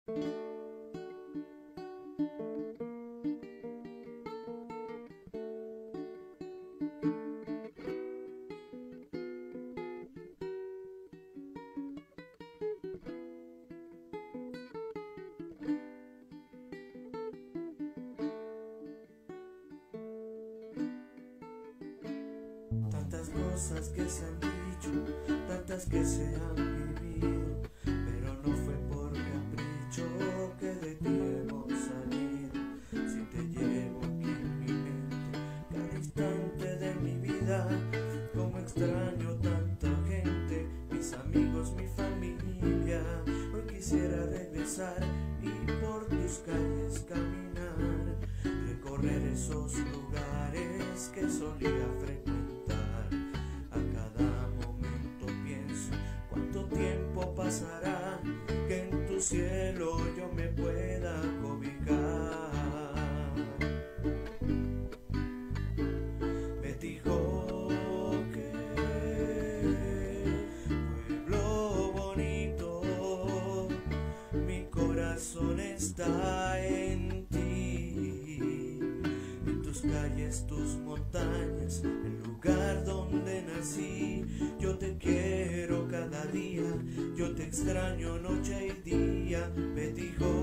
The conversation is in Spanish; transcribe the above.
Tantas cosas que se han dicho, tantas que se han vivido, pero no fue por capricho que de ti hemos salido. Si te llevo aquí en mi mente, cada instante de mi vida, como extraño tanta gente, mis amigos, mi familia. Hoy quisiera regresar y por tus calles caminar, recorrer esos lugares que solía frecuentar. Pasará que en tu cielo yo me pueda cobijar. Betijocque, pueblo bonito, mi corazón está en ti, en tus calles, tus montañas, el lugar donde nací. Yo te quiero cada día, yo te extraño noche y día. Betijocque.